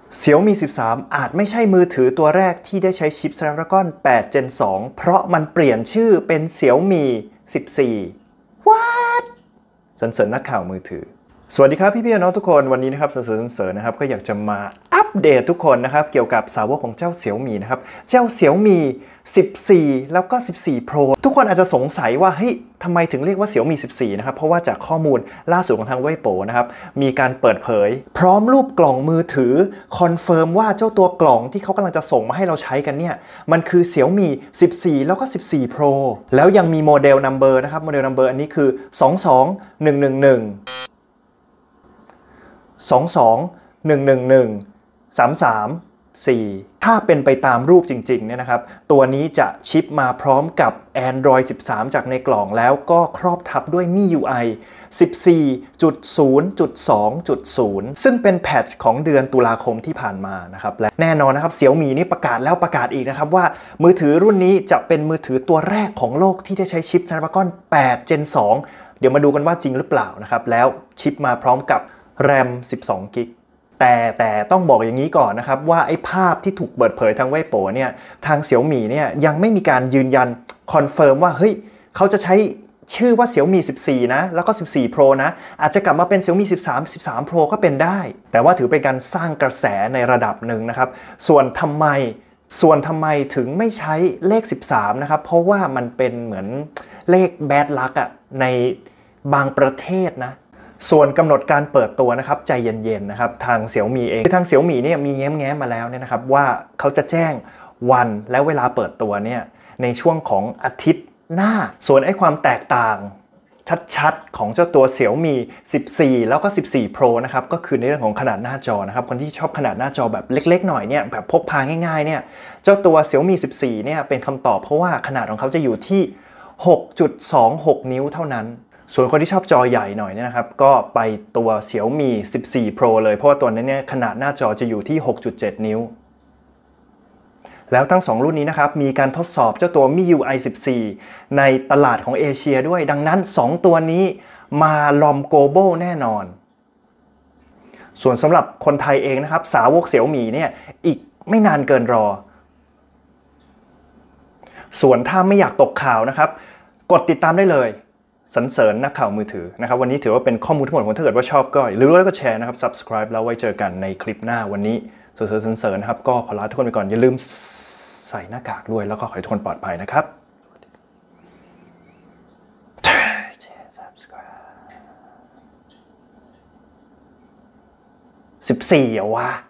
Xiaomi 13 อาจไม่ใช่มือถือตัวแรกที่ได้ใช้ชิป Snapdragon 8 Gen 2 เพราะมันเปลี่ยนชื่อเป็น Xiaomi 14 What สรรเสริญนักข่าวมือถือสวัสดีครับพี่ๆน้องทุกคนวันนี้นะครับสรรเสริญนะครับก็อยากจะมาอัปเดตทุกคนนะครับเกี่ยวกับสาวกของเจ้า Xiaomi นะครับเจ้า Xiaomi 14 แล้วก็ 14 Pro ทุกคนอาจจะสงสัยว่าเฮ้ยทำไมถึงเรียกว่า Xiaomi 14 นะครับเพราะว่าจากข้อมูลล่าสุดของทางเว่ยโป๋นะครับมีการเปิดเผยพร้อมรูปกล่องมือถือคอนเฟิร์มว่าเจ้าตัวกล่องที่เขากำลังจะส่งมาให้เราใช้กันเนี่ยมันคือ Xiaomi 14 แล้วก็ 14 Pro แล้วยังมีโมเดลนัมเบอร์นะครับโมเดลนัมเบอร์อันนี้คือ 22111 22111 334ถ้าเป็นไปตามรูปจริงๆเนี่ยนะครับตัวนี้จะชิปมาพร้อมกับ Android 13 จากในกล่องแล้วก็ครอบทับด้วย MIUI 14.0.2.0 ซึ่งเป็นแพทช์ของเดือนตุลาคมที่ผ่านมานะครับและแน่นอนนะครับ Xiaomi นี่ประกาศแล้วประกาศอีกนะครับว่ามือถือรุ่นนี้จะเป็นมือถือตัวแรกของโลกที่ได้ใช้ชิป Snapdragon 8 Gen 2 เดี๋ยวมาดูกันว่าจริงหรือเปล่านะครับแล้วชิปมาพร้อมกับRAM 12 กิกแต่ต้องบอกอย่างนี้ก่อนนะครับว่าไอ้ภาพที่ถูกเปิดเผยทางเว่ยโป๋เนี่ยทาง Xiaomi เนี่ยยังไม่มีการยืนยันคอนเฟิร์มว่าเฮ้ยเขาจะใช้ชื่อว่า Xiaomi 14 นะแล้วก็ 14 Pro นะอาจจะกลับมาเป็น Xiaomi 13 Pro ก็เป็นได้แต่ว่าถือเป็นการสร้างกระแสในระดับหนึ่งนะครับส่วนทำไมถึงไม่ใช้เลข 13 นะครับเพราะว่ามันเป็นเหมือนเลข bad luck อะในบางประเทศนะส่วนกำหนดการเปิดตัวนะครับใจเย็นๆนะครับทาง Xiaomi เองทาง Xiaomi เนี่ยมีแง้มมาแล้วเนี่ยนะครับว่าเขาจะแจ้งวันและเวลาเปิดตัวเนี่ยในช่วงของอาทิตย์หน้าส่วนไอ้ความแตกต่างชัดๆของเจ้าตัว Xiaomi 14 แล้วก็ 14 Pro นะครับก็คือในเรื่องของขนาดหน้าจอนะครับคนที่ชอบขนาดหน้าจอแบบเล็กๆหน่อยเนี่ยแบบพกพาง่ายๆเนี่ยเจ้าตัว Xiaomi 14 เนี่ยเป็นคำตอบเพราะว่าขนาดของเขาจะอยู่ที่ 6.26 นิ้วเท่านั้นส่วนคนที่ชอบจอใหญ่หน่อยเนี่ยนะครับก็ไปตัว Xiaomi 14 Pro เลยเพราะว่าตัวนั้นเนี่ยขนาดหน้าจอจะอยู่ที่ 6.7 นิ้วแล้วทั้ง2รุ่นนี้นะครับมีการทดสอบเจ้าตัว MIUI 14 ในตลาดของเอเชียด้วยดังนั้น2ตัวนี้มาลอมโกลบอลแน่นอนส่วนสำหรับคนไทยเองนะครับสาวก Xiaomi เนี่ยอีกไม่นานเกินรอส่วนถ้าไม่อยากตกข่าวนะครับกดติดตามได้เลยสรรเสริญนักข่าวมือถือนะครับวันนี้ถือว่าเป็นข้อมูลทั้งหมดของถ้าเกิดว่าชอบก็อย่าลืมแล้วก็แชร์นะครับ subscribe แล้วไว้เจอกันในคลิปหน้าวันนี้สรรเสริญนะครับก็ขอลาทุกคนไปก่อนอย่าลืมใส่หน้ากากด้วยแล้วก็ขอให้ทุกคนปลอดภัยนะครับ14 อะวะ